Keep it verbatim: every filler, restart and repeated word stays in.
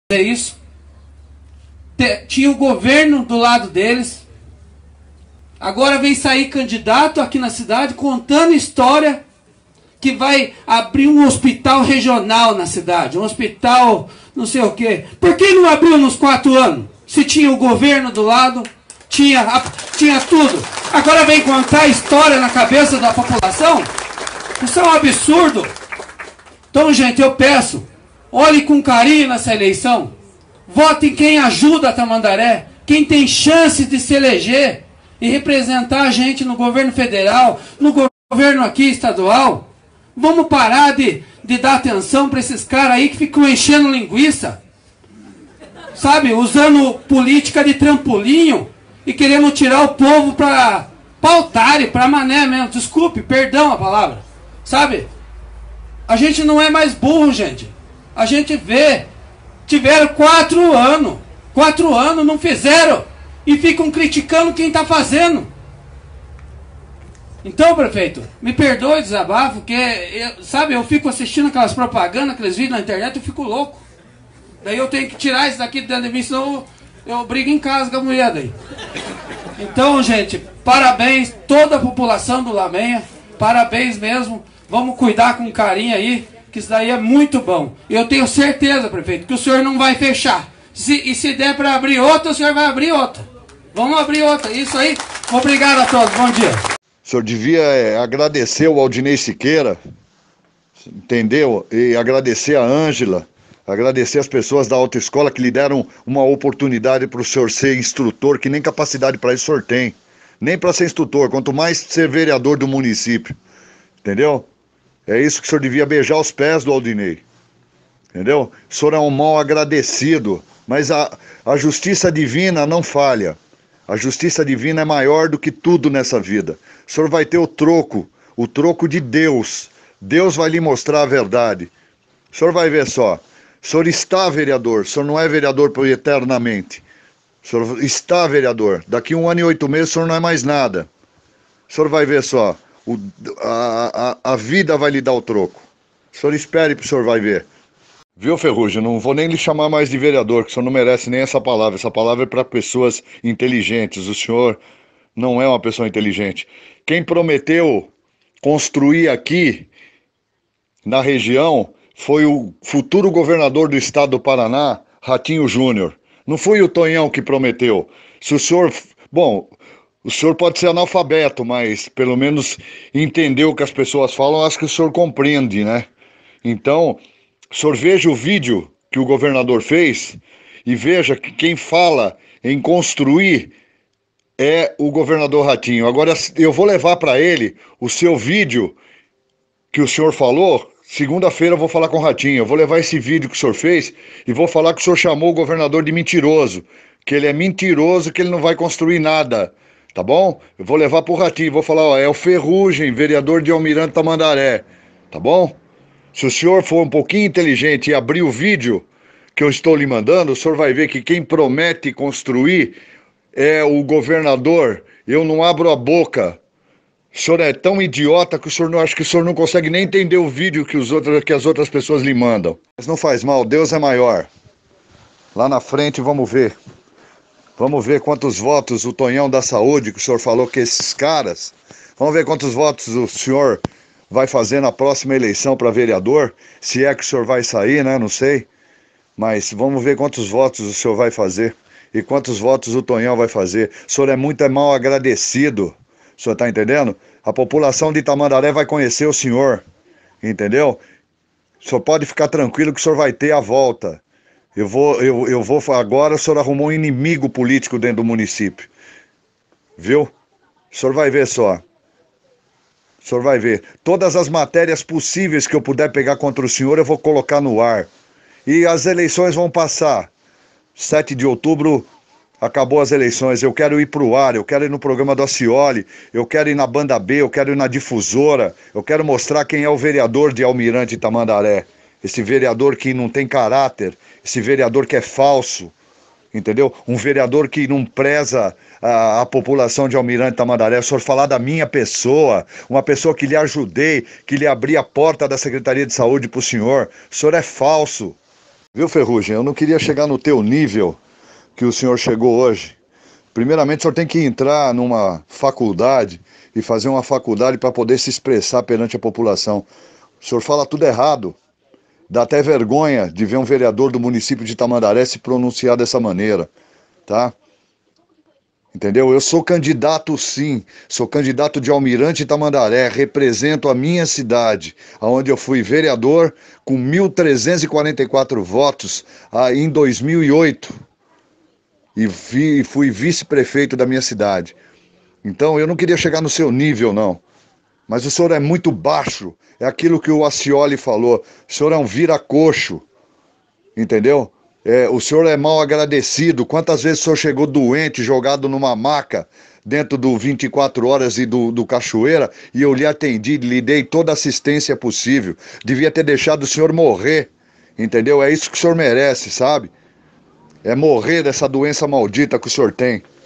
isso. Tinha o governo do lado deles. Agora vem sair candidato aqui na cidade contando história que vai abrir um hospital regional na cidade, um hospital não sei o quê. Por que não abriu nos quatro anos? Se tinha o governo do lado, tinha, tinha tudo. Agora vem contar história na cabeça da população? Isso é um absurdo. Então, gente, eu peço, olhe com carinho nessa eleição. Vote em quem ajuda a Tamandaré, quem tem chance de se eleger e representar a gente no governo federal, no governo aqui estadual. Vamos parar de, de dar atenção para esses caras aí que ficam enchendo linguiça. Sabe, usando política de trampolinho e querendo tirar o povo para otário, para mané mesmo. Desculpe, perdão a palavra. Sabe, a gente não é mais burro, gente. A gente vê. Tiveram quatro anos. Quatro anos não fizeram. E ficam criticando quem está fazendo. Então, prefeito, me perdoe o desabafo, porque, eu, sabe, eu fico assistindo aquelas propagandas, aqueles vídeos na internet, eu fico louco. Daí eu tenho que tirar isso daqui de dentro de mim, senão eu, eu brigo em casa com a mulher daí. Então, gente, parabéns toda a população do Lamenha, parabéns mesmo. Vamos cuidar com carinho aí, que isso daí é muito bom. E eu tenho certeza, prefeito, que o senhor não vai fechar. Se, e se der para abrir outra, o senhor vai abrir outra. Vamos abrir outra. Isso aí. Obrigado a todos. Bom dia. O senhor devia é, agradecer o Aldinei Siqueira, entendeu? E agradecer a Ângela, agradecer as pessoas da autoescola que lhe deram uma oportunidade para o senhor ser instrutor, que nem capacidade para isso o senhor tem. Nem para ser instrutor, quanto mais ser vereador do município. Entendeu? É isso que o senhor devia beijar os pés do Aldinei. Entendeu? O senhor é um mal agradecido, mas a, a justiça divina não falha. A justiça divina é maior do que tudo nessa vida. O senhor vai ter o troco, o troco de Deus. Deus vai lhe mostrar a verdade. O senhor vai ver só. O senhor está vereador, o senhor não é vereador por eternamente. O senhor está vereador. Daqui um ano e oito meses o senhor não é mais nada. O senhor vai ver só. O, a, a, a vida vai lhe dar o troco. O senhor espere que o senhor vai ver. Viu, Ferrugem? Não vou nem lhe chamar mais de vereador, que o senhor não merece nem essa palavra. Essa palavra é para pessoas inteligentes. O senhor não é uma pessoa inteligente. Quem prometeu construir aqui, na região, foi o futuro governador do estado do Paraná, Ratinho Júnior. Não foi o Tonhão que prometeu. Se o senhor... Bom, o senhor pode ser analfabeto, mas pelo menos entender o que as pessoas falam, acho que o senhor compreende, né? Então... O senhor veja o vídeo que o governador fez e veja que quem fala em construir é o governador Ratinho. Agora, eu vou levar para ele o seu vídeo que o senhor falou. Segunda-feira eu vou falar com o Ratinho. Eu vou levar esse vídeo que o senhor fez e vou falar que o senhor chamou o governador de mentiroso. Que ele é mentiroso, que ele não vai construir nada. Tá bom? Eu vou levar para o Ratinho. Vou falar, ó, é o Ferrugem, vereador de Almirante Tamandaré. Tá bom? Se o senhor for um pouquinho inteligente e abrir o vídeo que eu estou lhe mandando, o senhor vai ver que quem promete construir é o governador. Eu não abro a boca. O senhor é tão idiota que o senhor não acho que o senhor não consegue nem entender o vídeo que, os outros, que as outras pessoas lhe mandam. Mas não faz mal, Deus é maior. Lá na frente vamos ver. Vamos ver quantos votos o Tonhão da Saúde, que o senhor falou que esses caras... Vamos ver quantos votos o senhor... vai fazer na próxima eleição para vereador, se é que o senhor vai sair, né, não sei, mas vamos ver quantos votos o senhor vai fazer, e quantos votos o Tonhão vai fazer. O senhor é muito mal agradecido, o senhor está entendendo? A população de Tamandaré vai conhecer o senhor, entendeu? O senhor pode ficar tranquilo que o senhor vai ter a volta. Eu vou, eu, eu vou, agora o senhor arrumou um inimigo político dentro do município, viu? O senhor vai ver só. O senhor vai ver. Todas as matérias possíveis que eu puder pegar contra o senhor, eu vou colocar no ar. E as eleições vão passar. sete de outubro, acabou as eleições. Eu quero ir para o ar, eu quero ir no programa do Acioli, eu quero ir na Banda B, eu quero ir na Difusora, eu quero mostrar quem é o vereador de Almirante Tamandaré. Esse vereador que não tem caráter, esse vereador que é falso. Entendeu? Um vereador que não preza a, a população de Almirante Tamandaré. O senhor falar da minha pessoa, uma pessoa que lhe ajudei, que lhe abri a porta da Secretaria de Saúde para o senhor. O senhor é falso. Viu, Ferrugem? Eu não queria chegar no teu nível que o senhor chegou hoje. Primeiramente, o senhor tem que entrar numa faculdade e fazer uma faculdade para poder se expressar perante a população. O senhor fala tudo errado. Dá até vergonha de ver um vereador do município de Tamandaré se pronunciar dessa maneira, tá? Entendeu? Eu sou candidato, sim. Sou candidato de Almirante Tamandaré. Represento a minha cidade, onde eu fui vereador com mil trezentos e quarenta e quatro votos ah, em dois mil e oito. E vi, fui vice-prefeito da minha cidade. Então, eu não queria chegar no seu nível, não. Mas o senhor é muito baixo. É aquilo que o Ascioli falou. O senhor é um vira-coxo. Entendeu? É, o senhor é mal agradecido. Quantas vezes o senhor chegou doente, jogado numa maca, dentro do vinte e quatro horas e do, do Cachoeira, e eu lhe atendi, lhe dei toda a assistência possível. Devia ter deixado o senhor morrer. Entendeu? É isso que o senhor merece, sabe? É morrer dessa doença maldita que o senhor tem.